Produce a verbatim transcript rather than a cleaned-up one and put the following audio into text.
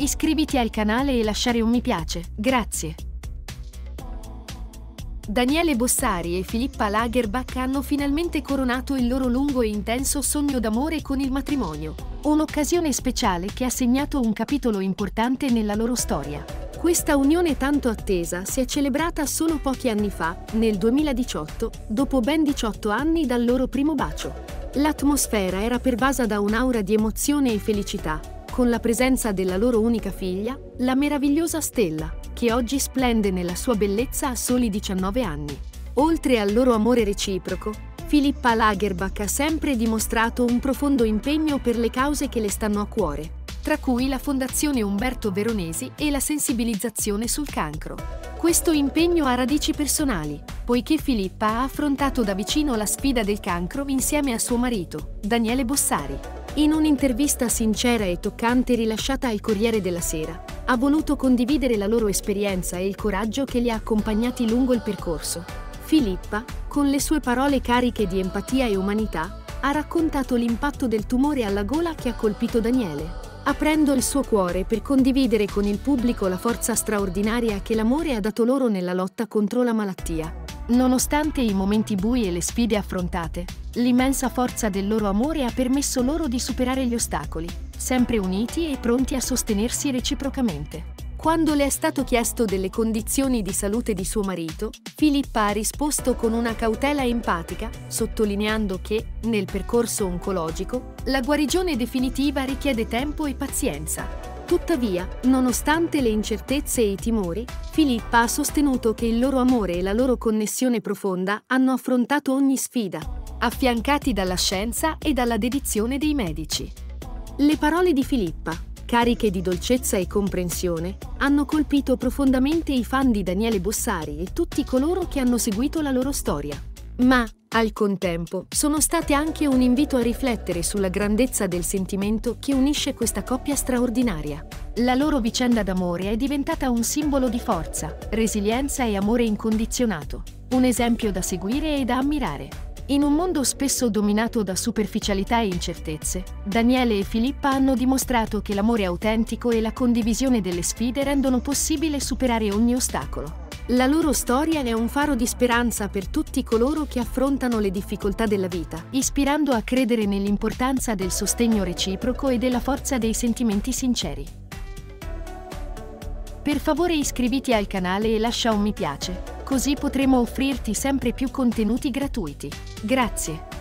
Iscriviti al canale e lasciare un mi piace, grazie. Daniele Bossari e Filippa Lagerbach hanno finalmente coronato il loro lungo e intenso sogno d'amore con il matrimonio, un'occasione speciale che ha segnato un capitolo importante nella loro storia. Questa unione tanto attesa si è celebrata solo pochi anni fa, nel duemiladiciotto, dopo ben diciotto anni dal loro primo bacio. L'atmosfera era pervasa da un'aura di emozione e felicità, con la presenza della loro unica figlia, la meravigliosa Stella, che oggi splende nella sua bellezza a soli diciannove anni. Oltre al loro amore reciproco, Filippa Lagerbach ha sempre dimostrato un profondo impegno per le cause che le stanno a cuore, tra cui la Fondazione Umberto Veronesi e la sensibilizzazione sul cancro. Questo impegno ha radici personali, poiché Filippa ha affrontato da vicino la sfida del cancro insieme a suo marito, Daniele Bossari. In un'intervista sincera e toccante rilasciata al Corriere della Sera, ha voluto condividere la loro esperienza e il coraggio che li ha accompagnati lungo il percorso. Filippa, con le sue parole cariche di empatia e umanità, ha raccontato l'impatto del tumore alla gola che ha colpito Daniele, aprendo il suo cuore per condividere con il pubblico la forza straordinaria che l'amore ha dato loro nella lotta contro la malattia. Nonostante i momenti bui e le sfide affrontate, l'immensa forza del loro amore ha permesso loro di superare gli ostacoli, sempre uniti e pronti a sostenersi reciprocamente. Quando le è stato chiesto delle condizioni di salute di suo marito, Filippa ha risposto con una cautela empatica, sottolineando che, nel percorso oncologico, la guarigione definitiva richiede tempo e pazienza. Tuttavia, nonostante le incertezze e i timori, Filippa ha sostenuto che il loro amore e la loro connessione profonda hanno affrontato ogni sfida, affiancati dalla scienza e dalla dedizione dei medici. Le parole di Filippa, cariche di dolcezza e comprensione, hanno colpito profondamente i fan di Daniele Bossari e tutti coloro che hanno seguito la loro storia. Ma, al contempo, sono state anche un invito a riflettere sulla grandezza del sentimento che unisce questa coppia straordinaria. La loro vicenda d'amore è diventata un simbolo di forza, resilienza e amore incondizionato, un esempio da seguire e da ammirare. In un mondo spesso dominato da superficialità e incertezze, Daniele e Filippa hanno dimostrato che l'amore autentico e la condivisione delle sfide rendono possibile superare ogni ostacolo. La loro storia è un faro di speranza per tutti coloro che affrontano le difficoltà della vita, ispirando a credere nell'importanza del sostegno reciproco e della forza dei sentimenti sinceri. Per favore iscriviti al canale e lascia un mi piace, così potremo offrirti sempre più contenuti gratuiti. Grazie!